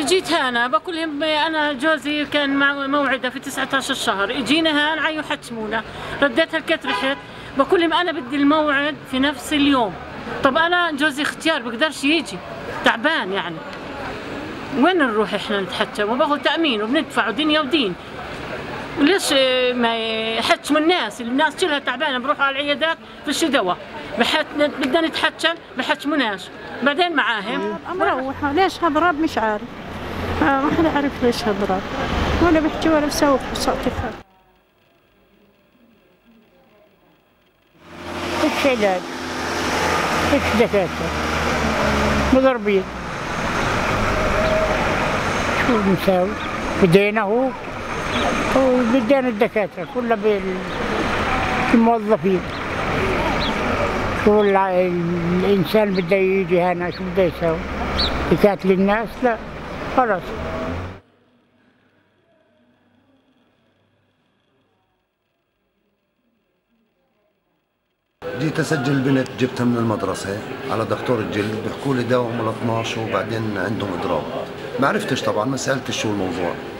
اجيت هنا بقول لهم انا جوزي كان مع موعده في 19 الشهر، اجينا هان عيو حتمونا، رديت هالكت رحت بقول لهم انا بدي الموعد في نفس اليوم. طب انا جوزي اختيار بقدرش يجي تعبان يعني، وين نروح احنا نتحكم وباخذ تامين وبندفع ودنيا ودين، وليش ما يحكموا الناس كلها تعبانه بروحوا على العيادات فيش دواء، بدنا نتحكم بحكموناش بعدين معاهم مروحه. ليش هضرب مش عارف، ما حدا عارف ليش هضرب، ولا بحكي ولا بسوي صوتي خالص. ايش علاج؟ ايش دكاتره مضربين، شو بنساوي؟ بدينا هو وبدينا الدكاتره كلها بالموظفين. شو الانسان بده يجي هنا شو بده يساوي؟ يقاتل الناس؟ لا خلص. جيت اسجل البنت، جبتها من المدرسه على دكتور الجلد، بيحكوا لي داوم ال 12 وبعدين عندهم اضراب. ما عرفتش طبعا، ما سالتش شو الموضوع.